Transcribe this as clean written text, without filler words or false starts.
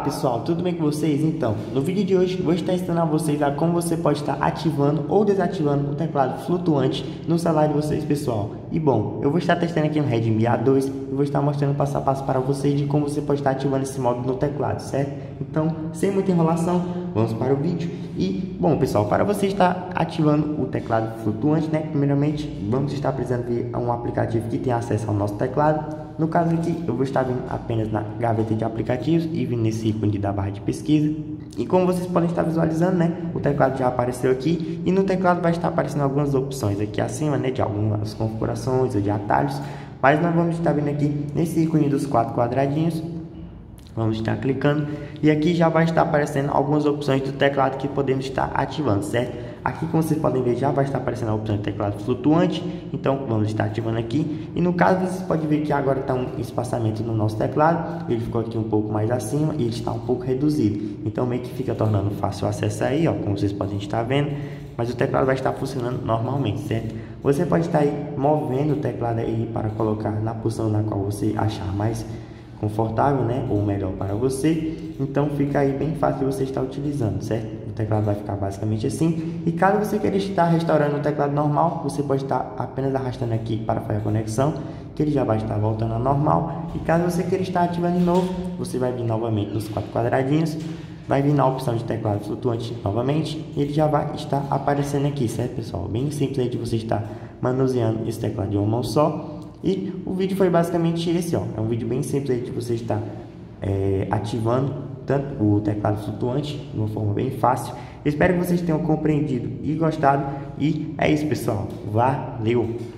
pessoal, tudo bem com vocês? Então, no vídeo de hoje vou estar ensinando a vocês a como você pode estar ativando ou desativando o teclado flutuante no celular de vocês, pessoal. E bom, eu vou estar testando aqui no Redmi A2 e vou estar mostrando passo a passo para vocês de como você pode estar ativando esse modo no teclado, certo? Então, sem muita enrolação, vamos para o vídeo. E, bom, pessoal, para você estar ativando o teclado flutuante, né, primeiramente, vamos estar precisando de um aplicativo que tem acesso ao nosso teclado. No caso aqui, eu vou estar vindo apenas na gaveta de aplicativos e vindo nesse ícone da barra de pesquisa. E como vocês podem estar visualizando, né, o teclado já apareceu aqui. E no teclado vai estar aparecendo algumas opções aqui acima, né, de algumas configurações ou de atalhos. Mas nós vamos estar vindo aqui nesse ícone dos 4 quadradinhos. Vamos estar clicando e aqui já vai estar aparecendo algumas opções do teclado que podemos estar ativando, certo? Aqui, como vocês podem ver, já vai estar aparecendo a opção de teclado flutuante. Então, vamos estar ativando aqui. E no caso, vocês podem ver que agora está um espaçamento no nosso teclado. Ele ficou aqui um pouco mais acima e ele está um pouco reduzido. Então, meio que fica tornando fácil o acesso aí, ó, como vocês podem estar vendo. Mas o teclado vai estar funcionando normalmente, certo? Você pode estar aí movendo o teclado aí para colocar na posição na qual você achar mais confortável, né, ou melhor para você. Então fica aí bem fácil de você estar utilizando, certo? O teclado vai ficar basicamente assim. E caso você queira estar restaurando o teclado normal, você pode estar apenas arrastando aqui para fazer a conexão, que ele já vai estar voltando ao normal. E caso você queira estar ativando de novo, você vai vir novamente nos 4 quadradinhos, vai vir na opção de teclado flutuante novamente, e ele já vai estar aparecendo aqui, certo, pessoal? Bem simples aí de você estar manuseando esse teclado de uma mão só. E o vídeo foi basicamente esse, ó. É um vídeo bem simples aí de você estar ativando tanto o teclado flutuante de uma forma bem fácil. Espero que vocês tenham compreendido e gostado. E é isso, pessoal. Valeu!